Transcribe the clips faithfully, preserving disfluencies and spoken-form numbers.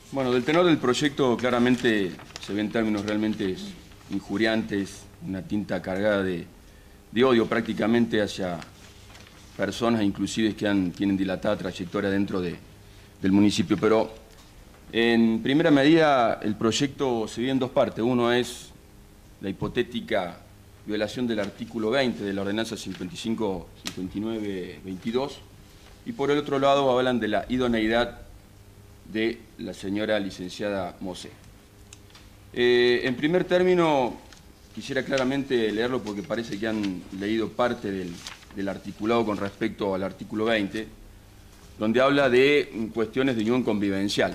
Bueno, del tenor del proyecto claramente se ven términos realmente injuriantes, una tinta cargada de, de odio prácticamente hacia personas inclusive que han, tienen dilatada trayectoria dentro de, del municipio. Pero en primera medida el proyecto se divide en dos partes. Uno es la hipotética violación del artículo veinte de la ordenanza cincuenta y cinco cincuenta y nueve veintidós y por el otro lado hablan de la idoneidad de la señora licenciada Mosé. Eh, en primer término, quisiera claramente leerlo porque parece que han leído parte del, del articulado con respecto al artículo veinte, donde habla de cuestiones de unión convivencial.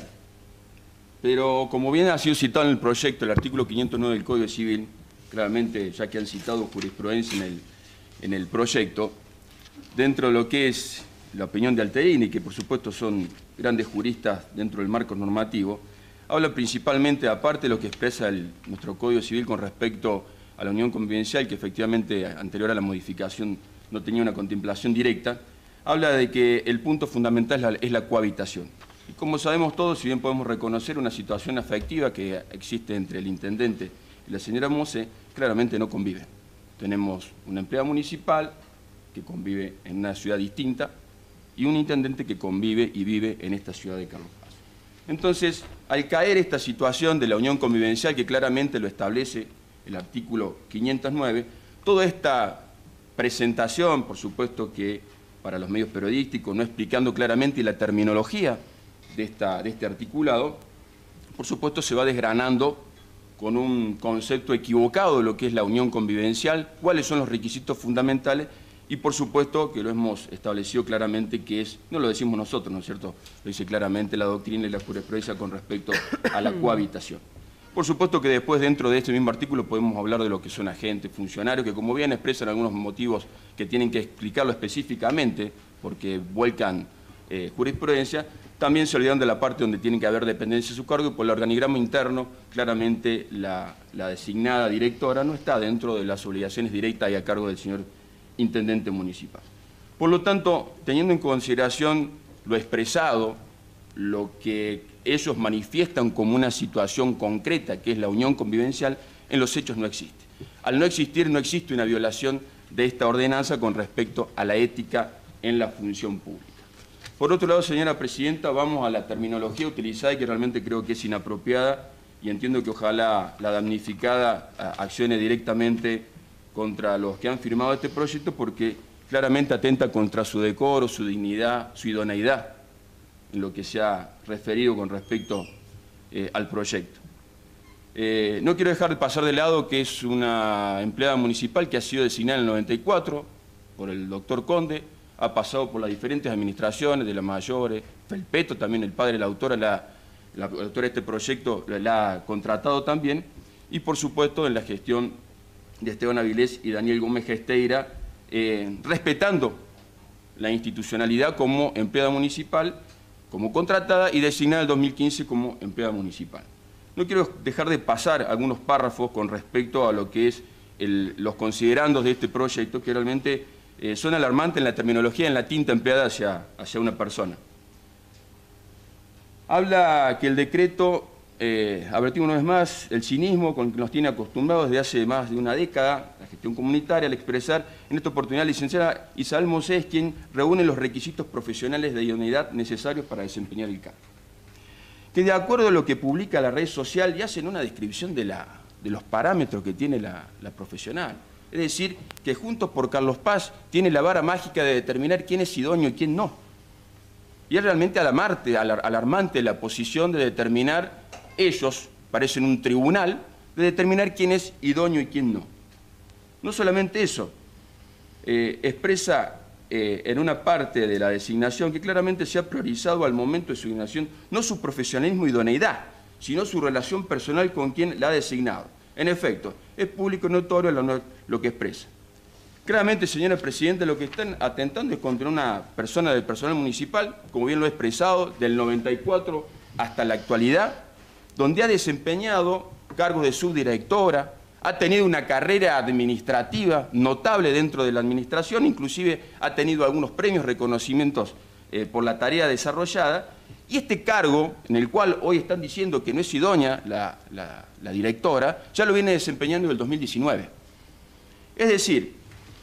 Pero como bien ha sido citado en el proyecto, el artículo quinientos nueve del Código Civil, claramente, ya que han citado jurisprudencia en el, en el proyecto, dentro de lo que es la opinión de Alterini, que por supuesto son grandes juristas dentro del marco normativo, habla principalmente, aparte de lo que expresa el, nuestro Código Civil con respecto a la unión convivencial, que efectivamente anterior a la modificación no tenía una contemplación directa, habla de que el punto fundamental es la, es la cohabitación. Y como sabemos todos, si bien podemos reconocer una situación afectiva que existe entre el intendente y la señora Mosé, claramente no conviven. Tenemos una empleada municipal que convive en una ciudad distinta y un intendente que convive y vive en esta ciudad de Carlos Paz. Entonces, al caer esta situación de la unión convivencial, que claramente lo establece el artículo quinientos nueve, toda esta presentación, por supuesto que para los medios periodísticos, no explicando claramente la terminología de, esta, de este articulado, por supuesto se va desgranando con un concepto equivocado de lo que es la unión convivencial, cuáles son los requisitos fundamentales y por supuesto que lo hemos establecido claramente que es, no lo decimos nosotros, ¿no es cierto? Lo dice claramente la doctrina y la jurisprudencia con respecto a la cohabitación. Por supuesto que después dentro de este mismo artículo podemos hablar de lo que son agentes, funcionarios, que como bien expresan algunos motivos que tienen que explicarlo específicamente porque vuelcan eh, jurisprudencia, también se olvidan de la parte donde tienen que haber dependencia de su cargo y por el organigrama interno, claramente la, la designada directora no está dentro de las obligaciones directas y a cargo del señor intendente municipal. Por lo tanto, teniendo en consideración lo expresado, lo que ellos manifiestan como una situación concreta, que es la unión convivencial, en los hechos no existe. Al no existir, no existe una violación de esta ordenanza con respecto a la ética en la función pública. Por otro lado, señora presidenta, vamos a la terminología utilizada y que realmente creo que es inapropiada y entiendo que ojalá la damnificada accione directamente contra los que han firmado este proyecto porque claramente atenta contra su decoro, su dignidad, su idoneidad en lo que se ha referido con respecto eh, al proyecto. Eh, no quiero dejar de pasar de lado que es una empleada municipal que ha sido designada en el noventa y cuatro por el doctor Conde, ha pasado por las diferentes administraciones de la Mayores, Felpeto también, el padre de la autora, la, la autora de este proyecto la, la ha contratado también, y por supuesto en la gestión de Esteban Avilés y Daniel Gómez Gesteira, eh, respetando la institucionalidad como empleada municipal, como contratada y designada en el dos mil quince como empleada municipal. No quiero dejar de pasar algunos párrafos con respecto a lo que es el, los considerandos de este proyecto, que realmente eh, son alarmantes en la terminología, en la tinta empleada hacia, hacia una persona. Habla que el decreto, eh, advertimos una vez más, el cinismo con que nos tiene acostumbrados desde hace más de una década, la gestión comunitaria, al expresar en esta oportunidad la licenciada Isabel Mosé es quien reúne los requisitos profesionales de idoneidad necesarios para desempeñar el cargo. Que de acuerdo a lo que publica la red social y hacen una descripción de, la, de los parámetros que tiene la, la profesional. Es decir, que Juntos por Carlos Paz tiene la vara mágica de determinar quién es idóneo y quién no. Y es realmente alarmante, alarmante la posición de determinar, ellos parecen un tribunal, de determinar quién es idóneo y quién no. No solamente eso, eh, expresa eh, en una parte de la designación que claramente se ha priorizado al momento de su designación no su profesionalismo y idoneidad, sino su relación personal con quien la ha designado. En efecto, es público y notorio lo, lo que expresa. Claramente, señora presidenta, lo que están atentando es contra una persona del personal municipal, como bien lo he expresado, del noventa y cuatro hasta la actualidad, donde ha desempeñado cargos de subdirectora, ha tenido una carrera administrativa notable dentro de la administración, inclusive ha tenido algunos premios, reconocimientos eh, por la tarea desarrollada, Y este cargo, en el cual hoy están diciendo que no es idónea la, la, la directora, ya lo viene desempeñando en el dos mil diecinueve. Es decir,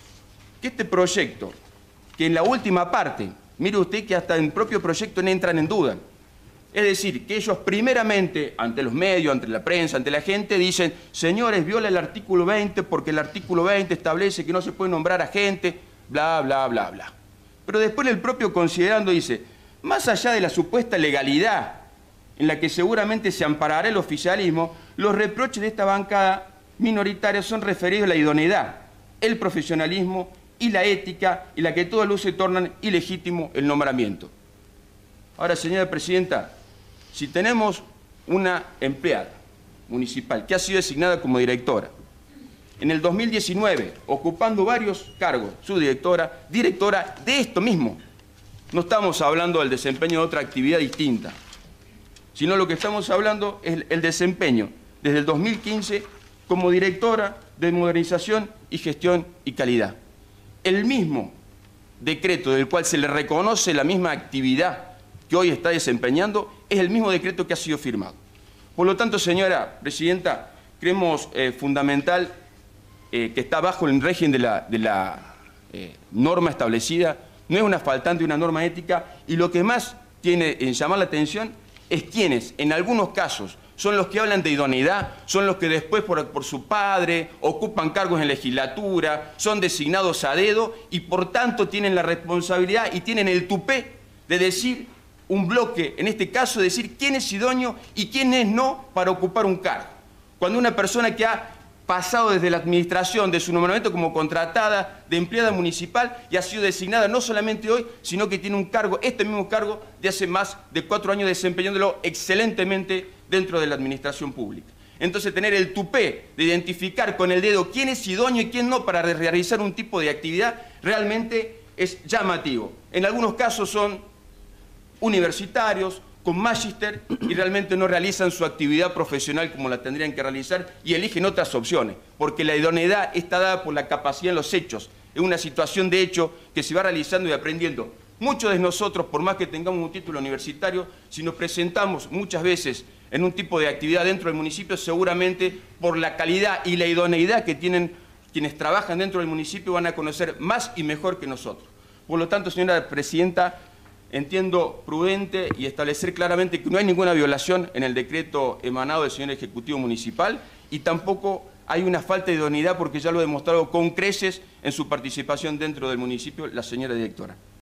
que este proyecto, que en la última parte, mire usted que hasta en el propio proyecto no entran en duda. Es decir, que ellos primeramente, ante los medios, ante la prensa, ante la gente, dicen, señores, viola el artículo veinte porque el artículo veinte establece que no se puede nombrar a gente, bla, bla, bla, bla. Pero después el propio considerando dice, más allá de la supuesta legalidad en la que seguramente se amparará el oficialismo, los reproches de esta bancada minoritaria son referidos a la idoneidad, el profesionalismo y la ética, y la que todas luces tornan ilegítimo el nombramiento. Ahora, señora presidenta, si tenemos una empleada municipal que ha sido designada como directora, en el dos mil diecinueve, ocupando varios cargos, subdirectora, directora de esto mismo, no estamos hablando del desempeño de otra actividad distinta, sino lo que estamos hablando es el desempeño desde el dos mil quince como directora de modernización y gestión y calidad. El mismo decreto del cual se le reconoce la misma actividad que hoy está desempeñando es el mismo decreto que ha sido firmado. Por lo tanto, señora presidenta, creemos eh, fundamental eh, que está bajo el régimen de la, de la eh, norma establecida, no es una faltante de una norma ética, y lo que más tiene en llamar la atención es quienes, en algunos casos, son los que hablan de idoneidad, son los que después por, por su padre ocupan cargos en legislatura, son designados a dedo y por tanto tienen la responsabilidad y tienen el tupé de decir un bloque, en este caso decir quién es idóneo y quién es no para ocupar un cargo. Cuando una persona que ha pasado desde la administración de su nombramiento como contratada de empleada municipal y ha sido designada no solamente hoy, sino que tiene un cargo, este mismo cargo, de hace más de cuatro años desempeñándolo excelentemente dentro de la administración pública. Entonces, tener el tupé de identificar con el dedo quién es idóneo y quién no para realizar un tipo de actividad realmente es llamativo. En algunos casos son universitarios, con magíster, y realmente no realizan su actividad profesional como la tendrían que realizar y eligen otras opciones, porque la idoneidad está dada por la capacidad en los hechos. Es una situación de hecho que se va realizando y aprendiendo. Muchos de nosotros, por más que tengamos un título universitario, si nos presentamos muchas veces en un tipo de actividad dentro del municipio, seguramente por la calidad y la idoneidad que tienen quienes trabajan dentro del municipio van a conocer más y mejor que nosotros. Por lo tanto, señora presidenta, entiendo prudente y establecer claramente que no hay ninguna violación en el decreto emanado del señor Ejecutivo Municipal y tampoco hay una falta de idoneidad porque ya lo ha demostrado con creces en su participación dentro del municipio la señora directora.